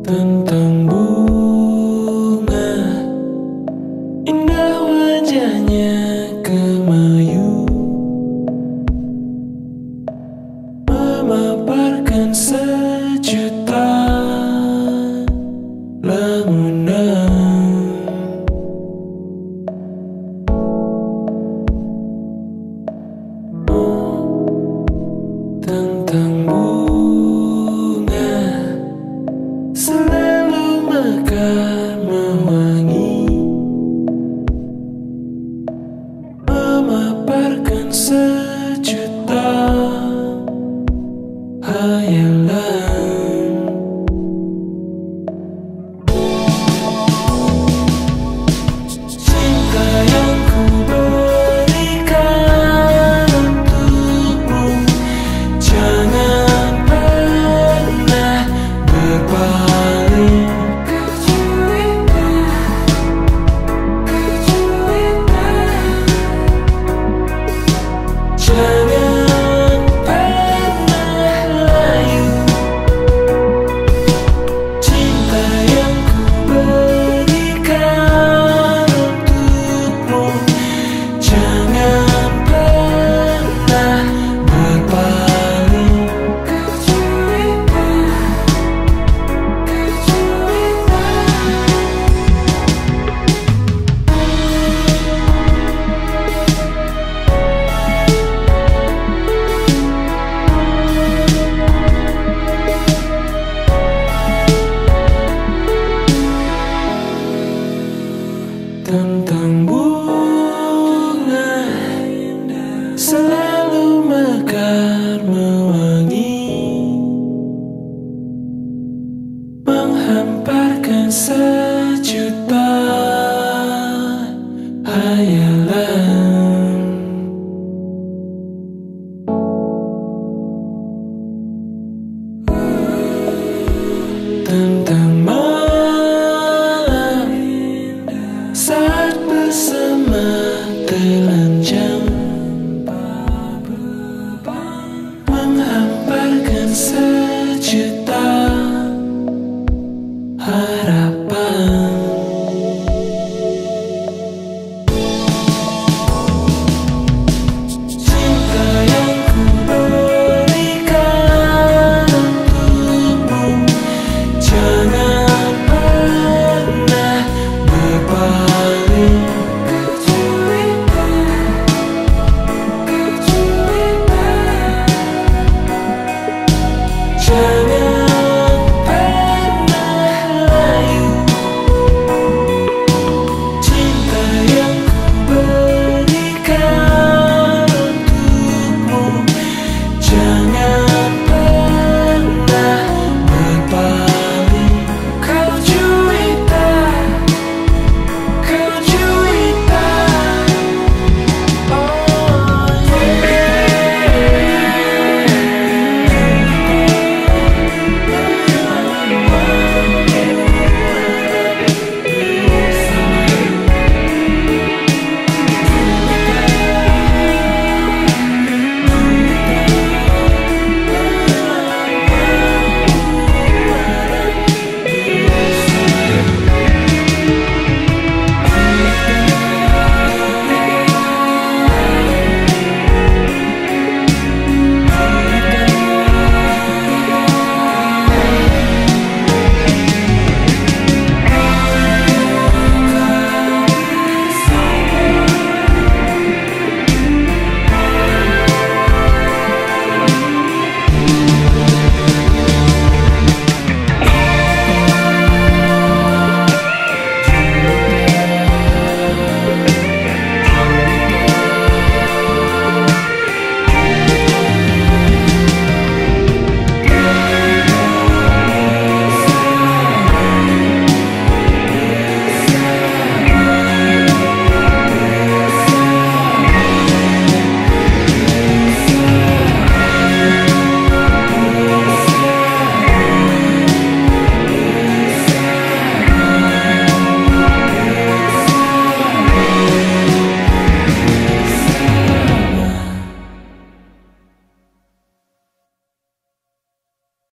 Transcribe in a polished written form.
Tentang bunga, indah wajahnya kemayu, memaparkan sejuta lamunan. Tentang bunga, selalu mekar mewangi, memaparkan sejuta hayalan. Cinta yang ku berikan untukmu, jangan pernah berpaling. Jangan pernah layu. Cinta yang ku berikan untukmu, jangan pernah berpaling. Tentang bunga, selalu mekar mewangi, menghamparkan sejuta hayalan. Tentang malam saat bersama telanjang, menghamparkan sejuta harapan. Cinta yang ku berikan untukmu, jangan pernah berpaling. Jangan pernah layu. Cinta yang ku berikan untukmu, jangan pernah berpaling. Kau juwita, kau juwita. Oh